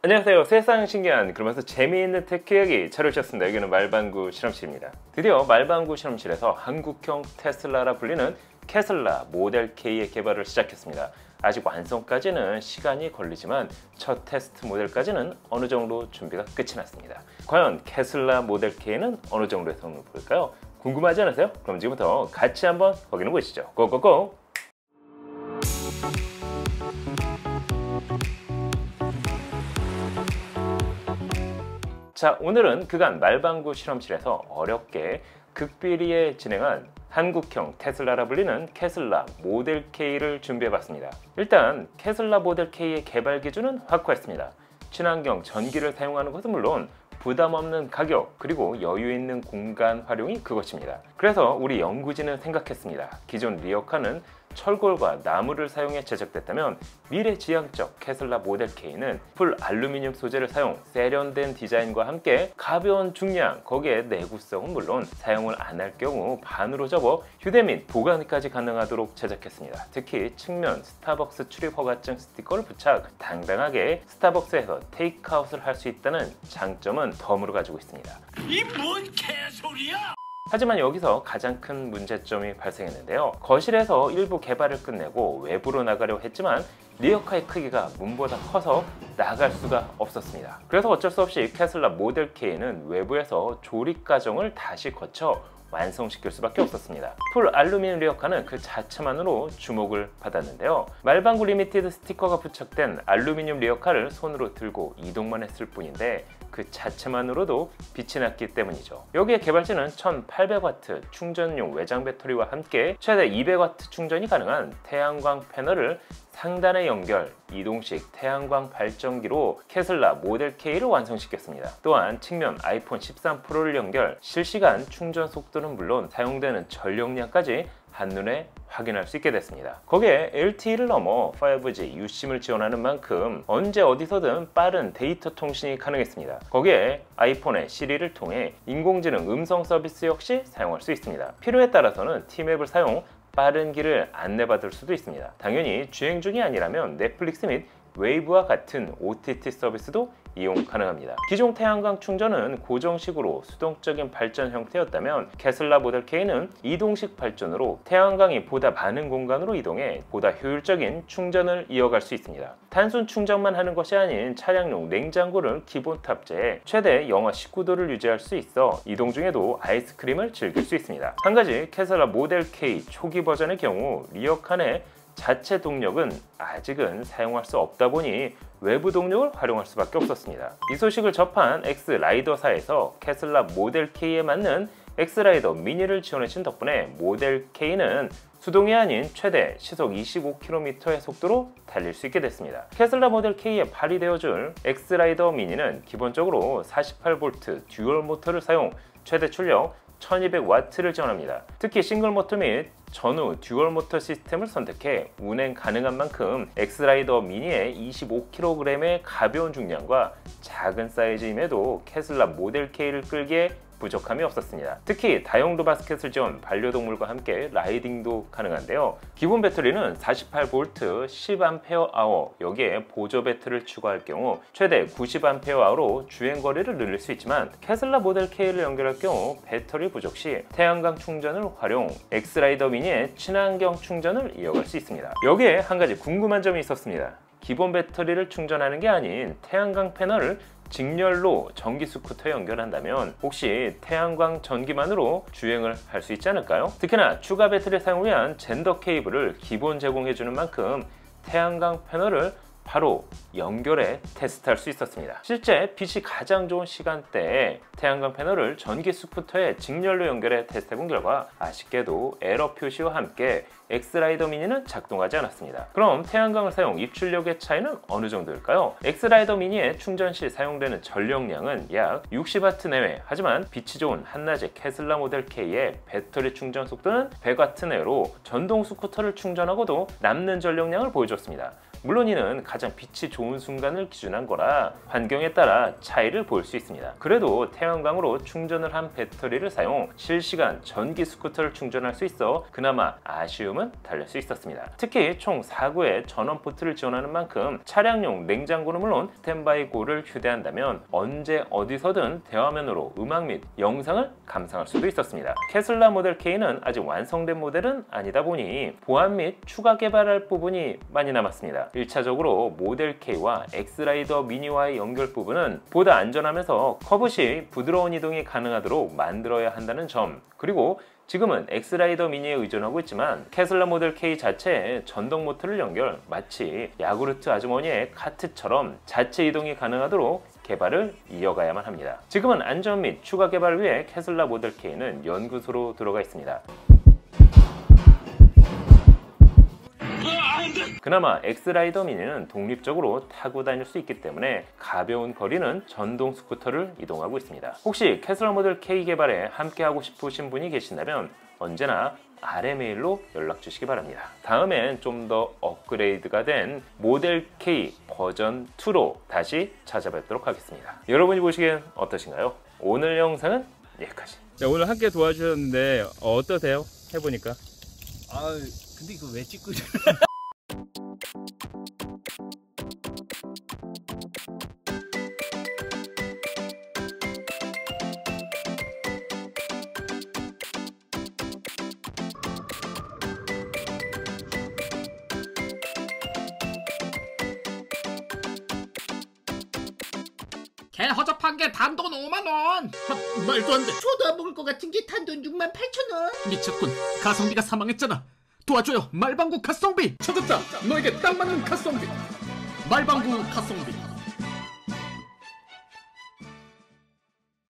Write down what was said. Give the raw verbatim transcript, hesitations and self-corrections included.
안녕하세요. 세상 신기한 그러면서 재미있는 테크 이야기 찾아오셨습니다. 여기는 말방구 실험실입니다. 드디어 말방구 실험실에서 한국형 테슬라라 불리는 캐슬라 모델 K의 개발을 시작했습니다. 아직 완성까지는 시간이 걸리지만 첫 테스트 모델까지는 어느 정도 준비가 끝이 났습니다. 과연 캐슬라 모델 K는 어느 정도의 성능을 보일까요? 궁금하지 않으세요? 그럼 지금부터 같이 한번 확인해 보시죠. 고고고! 자, 오늘은 그간 말방구 실험실에서 어렵게 극비리에 진행한 한국형 테슬라라 불리는 캐슬라 모델 K를 준비해봤습니다. 일단 캐슬라 모델 K의 개발 기준은 확고했습니다. 친환경 전기를 사용하는 것은 물론 부담 없는 가격 그리고 여유 있는 공간 활용이 그것입니다. 그래서 우리 연구진은 생각했습니다. 기존 리어카는 철골과 나무를 사용해 제작됐다면 미래지향적 캐슬라 모델 K는 풀 알루미늄 소재를 사용, 세련된 디자인과 함께 가벼운 중량, 거기에 내구성은 물론 사용을 안 할 경우 반으로 접어 휴대 및 보관까지 가능하도록 제작했습니다. 특히 측면 스타벅스 출입 허가증 스티커를 부착, 당당하게 스타벅스에서 테이크아웃을 할 수 있다는 장점은 덤으로 가지고 있습니다. 이 뭔 개소리야! 하지만 여기서 가장 큰 문제점이 발생했는데요. 거실에서 일부 개발을 끝내고 외부로 나가려 했지만 리어카의 크기가 문보다 커서 나갈 수가 없었습니다. 그래서 어쩔 수 없이 캐슬라 모델 K는 외부에서 조립 과정을 다시 거쳐 완성시킬 수밖에 없었습니다. 풀 알루미늄 리어카는 그 자체만으로 주목을 받았는데요. 말방구 리미티드 스티커가 부착된 알루미늄 리어카를 손으로 들고 이동만 했을 뿐인데 그 자체만으로도 빛이 났기 때문이죠. 여기에 개발진은 천팔백 와트 충전용 외장 배터리와 함께 최대 이백 와트 충전이 가능한 태양광 패널을 상단에 연결, 이동식 태양광 발전기로 캐슬라 모델 K를 완성시켰습니다. 또한 측면 아이폰 십삼 프로를 연결, 실시간 충전 속도는 물론 사용되는 전력량까지 한눈에 확인할 수 있게 됐습니다. 거기에 엘티이를 넘어 파이브지, 유심을 지원하는 만큼 언제 어디서든 빠른 데이터 통신이 가능했습니다. 거기에 아이폰의 시리를 통해 인공지능 음성 서비스 역시 사용할 수 있습니다. 필요에 따라서는 티맵을 사용, 빠른 길을 안내받을 수도 있습니다. 당연히 주행 중이 아니라면 넷플릭스 및 웨이브와 같은 오티티 서비스도 이용 가능합니다. 기존 태양광 충전은 고정식으로 수동적인 발전 형태였다면 캐슬라 모델 K는 이동식 발전으로 태양광이 보다 많은 공간으로 이동해 보다 효율적인 충전을 이어갈 수 있습니다. 단순 충전만 하는 것이 아닌 차량용 냉장고를 기본 탑재해 최대 영하 십구 도를 유지할 수 있어 이동 중에도 아이스크림을 즐길 수 있습니다. 한 가지 캐슬라 모델 K 초기 버전의 경우 리어칸의 자체 동력은 아직은 사용할 수 없다 보니 외부 동력을 활용할 수밖에 없었습니다. 이 소식을 접한 엑스라이더사에서 캐슬라 모델 K에 맞는 엑스라이더 미니를 지원해준 덕분에 모델 K는 수동이 아닌 최대 시속 이십오 킬로미터의 속도로 달릴 수 있게 됐습니다. 캐슬라 모델 K에 발휘되어줄 엑스라이더 미니는 기본적으로 사십팔 볼트 듀얼 모터를 사용, 최대 출력 천이백 와트를 지원합니다. 특히 싱글 모터 및 전후 듀얼 모터 시스템을 선택해 운행 가능한 만큼 엑스라이더 미니의 이십오 킬로그램의 가벼운 중량과 작은 사이즈임에도 캐슬라 모델 K를 끌기에 부족함이 없었습니다. 특히 다용도 바스켓을 지원 반려동물과 함께 라이딩도 가능한데요. 기본 배터리는 사십팔 볼트 십 암페어 아워, 여기에 보조 배터리를 추가할 경우 최대 구십 암페어 아워로 주행거리를 늘릴 수 있지만 캐슬라 모델 K를 연결할 경우 배터리 부족 시 태양광 충전을 활용, 엑스라이더 미니의 친환경 충전을 이어갈 수 있습니다. 여기에 한 가지 궁금한 점이 있었습니다. 기본 배터리를 충전하는 게 아닌 태양광 패널을 직렬로 전기 스쿠터에 연결한다면 혹시 태양광 전기만으로 주행을 할 수 있지 않을까요? 특히나 추가 배터리 사용을 위한 젠더 케이블을 기본 제공해주는 만큼 태양광 패널을 바로 연결해 테스트할 수 있었습니다. 실제 빛이 가장 좋은 시간대에 태양광 패널을 전기 스쿠터에 직렬로 연결해 테스트해본 결과 아쉽게도 에러 표시와 함께 엑스라이더 미니는 작동하지 않았습니다. 그럼 태양광을 사용 입출력의 차이는 어느 정도일까요? 엑스라이더 미니의 충전 시 사용되는 전력량은 약 육십 와트 내외, 하지만 빛이 좋은 한낮의 캐슬라 모델 K의 배터리 충전 속도는 백 와트 내로 전동 스쿠터를 충전하고도 남는 전력량을 보여줬습니다. 물론 이는 가장 빛이 좋은 순간을 기준한 거라 환경에 따라 차이를 볼 수 있습니다. 그래도 태양광으로 충전을 한 배터리를 사용 실시간 전기 스쿠터를 충전할 수 있어 그나마 아쉬움은 달랠 수 있었습니다. 특히 총 사 구의 전원 포트를 지원하는 만큼 차량용 냉장고는 물론 스탠바이고를 휴대한다면 언제 어디서든 대화면으로 음악 및 영상을 감상할 수도 있었습니다. 캐슬라 모델 K는 아직 완성된 모델은 아니다 보니 보안 및 추가 개발할 부분이 많이 남았습니다. 일 차적으로 모델 K와 엑스라이더 미니와의 연결 부분은 보다 안전하면서 커브 시 부드러운 이동이 가능하도록 만들어야 한다는 점, 그리고 지금은 엑스라이더 미니에 의존하고 있지만 캐슬라 모델 K 자체에 전동 모터를 연결, 마치 야구르트 아주머니의 카트처럼 자체 이동이 가능하도록 개발을 이어가야만 합니다. 지금은 안전 및 추가 개발을 위해 캐슬라 모델 K는 연구소로 들어가 있습니다. 그나마 엑스라이더 미니는 독립적으로 타고 다닐 수 있기 때문에 가벼운 거리는 전동 스쿠터를 이동하고 있습니다. 혹시 캐슬라 모델 K 개발에 함께하고 싶으신 분이 계신다면 언제나 아래 메일로 연락 주시기 바랍니다. 다음엔 좀 더 업그레이드가 된 모델 K 버전 이로 다시 찾아뵙도록 하겠습니다. 여러분이 보시기엔 어떠신가요? 오늘 영상은 여기까지. 자, 오늘 함께 도와주셨는데 어떠세요? 해보니까. 아 근데 이거 왜 찍고 있 개 허접한 게 단돈 오만 원. 마, 말도 안 돼. 저도 안 먹을 것 같은 게 단돈 육만 팔천 원. 미쳤군. 가성비가 사망했잖아. 도와줘요. 말방구 가성비. 찾았다. 너에게 딱 맞는 가성비. 말방구 가성비.